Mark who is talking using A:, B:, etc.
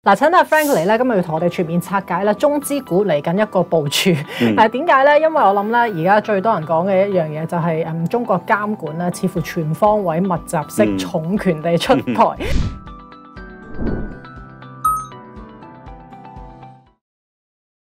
A: 嗱，請阿 Frank 嚟咧，今日要同我哋全面拆解咧中資股嚟緊一個部署。係點解咧？因為我諗咧，而家最多人講嘅一樣嘢就係中國監管咧，似乎全方位密集式重拳地出台。